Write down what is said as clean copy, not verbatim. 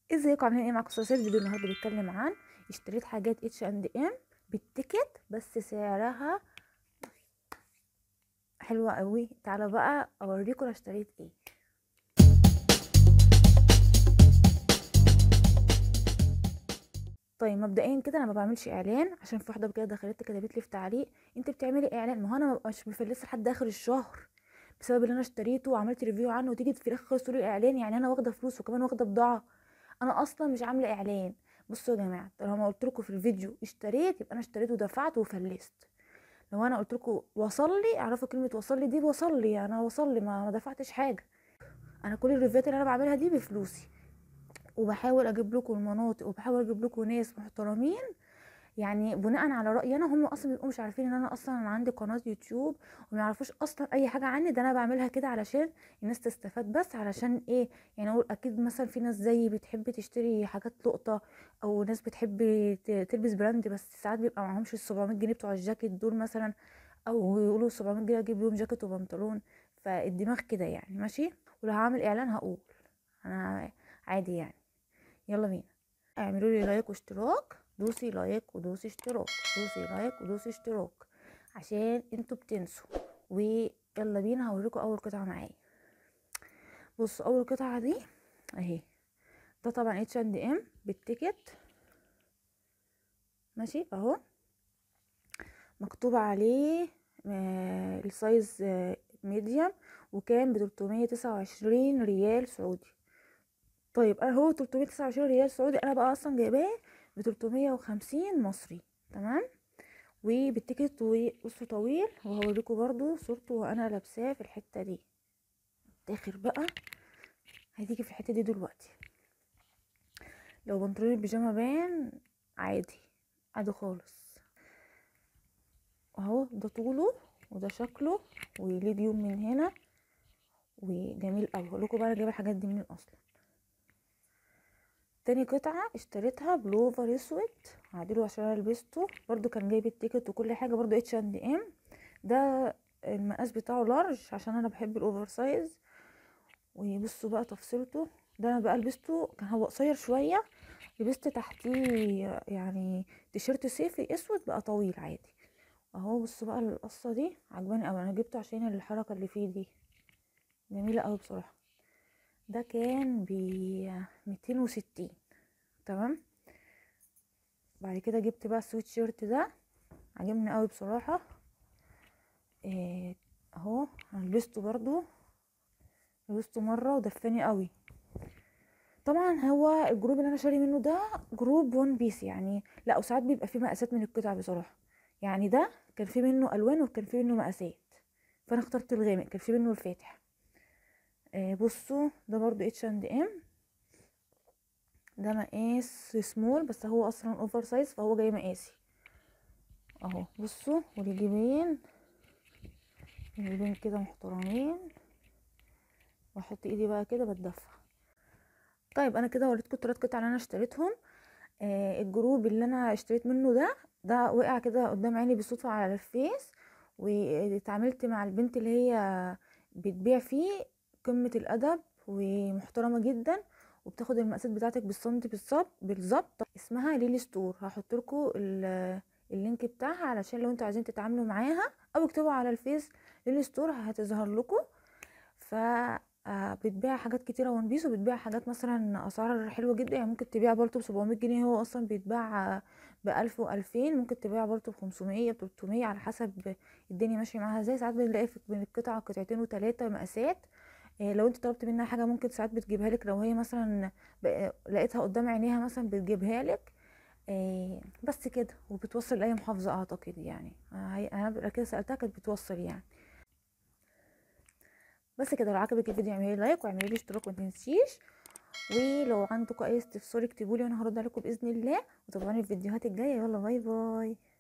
ازيكم عاملين ايه؟ معاكم استاذ. فيديو النهارده بيتكلم عن اشتريت حاجات H&M بالتيكت بس سعرها حلوه قوي. تعالوا بقى اوريكم انا اشتريت ايه. طيب مبدئيا كده انا ما بعملش اعلان، عشان في واحده كده دخلت كتبت لي في تعليق انت بتعملي اعلان. ما هو انا مش مفلسه لحد اخر الشهر بسبب اللي انا اشتريته وعملت ريفيو عنه، وتيجي في الاخر خالص تقولي اعلان. يعني انا واخده فلوس وكمان واخده بضاعه. انا اصلا مش عامله اعلان. بصوا يا جماعه، طالما قلت لكم في الفيديو اشتريت يبقى انا اشتريت ودفعت وفلست. لو انا قلت لكم وصل لي، اعرفوا كلمه وصل لي دي وصل لي، انا وصل لي ما دفعتش حاجه. انا كل الريفيوهات اللي انا بعملها دي بفلوسي، وبحاول اجيب لكم المناطق وبحاول اجيب لكم ناس محترمين. يعني بناء على رايي انا، هم اصلا بيبقوا مش عارفين ان انا اصلا عندي قناه يوتيوب، وما يعرفوش اصلا اي حاجه عني. ده انا بعملها كده علشان الناس تستفاد. بس علشان ايه؟ يعني اقول اكيد مثلا في ناس زيي بتحب تشتري حاجات لقطه، او ناس بتحب تلبس براند، بس ساعات بيبقى معهمش ال 700 جنيه بتوع الجاكيت دول مثلا، او يقولوا 700 جنيه اجيب بيهم جاكيت وبنطلون. فالدماغ كده يعني ماشي. ولو هعمل اعلان هقول انا عادي يعني. يلا بينا. اعملوا لي لايك واشتراك، دوسي لايك ودوسي اشتراك، دوسي لايك ودوسي اشتراك، عشان انتوا بتنسوا. ويلا بينا هوريكم اول قطعه معايا. بصوا اول قطعه دي اهي. ده طبعا H&M بالتيكت، ماشي اهو. مكتوب عليه السايز ميديوم، وكان ب329 ريال سعودي. طيب انا هو 329 ريال سعودي، انا بقى اصلا جايباه ب350 مصري. تمام. وبالتيكت وقصه طويل، وهوريكم برضو صورته وانا لابساه في الحته دي. اخر بقى هتيجي في الحته دي دلوقتي. لو بنطلون البيجامه بان عادي، عادي خالص. اهو ده طوله وده شكله، وليه جيوب من هنا، وجميل قوي. هقول لكم بقى انا جايبه الحاجات دي منين اصلا. تاني قطعه اشتريتها بلوفر اسود، هعدله عشان انا لبسته برضو، كان جايب التيكت وكل حاجه، برضو H&M. ده المقاس بتاعه لارج عشان انا بحب الاوفر سايز. وبصوا بقى تفصيلته. ده انا بقى لبسته كان هو قصير شويه، لبست تحتيه يعني تيشيرت صيفي اسود بقى طويل عادي. اهو بصوا بقى القصه دي عجباني قوي، انا جبته عشان الحركه اللي فيه دي جميله قوي بصراحه. ده كان ب 260. تمام. بعد كده جبت بقى السويت شيرت ده، عجبني قوي بصراحه. إيه اهو انا لبسته برضو، لبسته مره ودفاني قوي. طبعا هو الجروب اللي انا شاري منه ده جروب وان بيس يعني، لا وساعات بيبقى فيه مقاسات من القطع بصراحه. يعني ده كان فيه منه الوان وكان فيه منه مقاسات، فانا اخترت الغامق، كان فيه منه الفاتح. بصوا ده برضو H&M. ده مقاس سمول، بس هو اصلا اوفر سايز فهو جاي مقاسي اهو. بصوا والجيبين، الجيبين كده محترمين، واحط ايدي بقى كده بتدفى. طيب انا كده وريتكم التلات قطع اللي انا اشتريتهم. الجروب اللي انا اشتريت منه ده وقع كده قدام عيني بالصدفه على الفيس، واتعاملت مع البنت اللي هي بتبيع فيه. قمه الادب ومحترمه جدا، وبتاخد المقاسات بتاعتك بالسنتي بالظبط بالظبط. اسمها ليلي ستور، هحط لكم اللينك بتاعها علشان لو انتوا عايزين تتعاملوا معاها، او اكتبوا على الفيس ليلي ستور هتظهر لكم. ف بتبيع حاجات كتيره وان بيس، وبتبيع حاجات مثلا اسعار حلوه جدا. يعني ممكن تبيع بالطو ب 700 جنيه، هو اصلا بيتباع ب 1000 و2000. ممكن تبيع بالطو ب 500 ب 300 على حسب الدنيا ماشيه معاها ازاي. ساعات بنلاقي بين القطعه قطعتين وثلاثه مقاسات. لو انت طلبت منها حاجه ممكن ساعات بتجيبها لك، لو هي مثلا لقيتها قدام عينيها مثلا بتجيبها لك. بس كده، وبتوصل لاي محافظه اعتقد يعني. انا كده سالتها كانت بتوصل يعني. بس كده، لو عجبك الفيديو اعملي لايك واعملي لي اشتراك ما تنسيش. ولو عندكم اي استفسار اكتبوا لي وانا هرد عليكم باذن الله. وتابعوني الفيديوهات الجايه. يلا باي باي.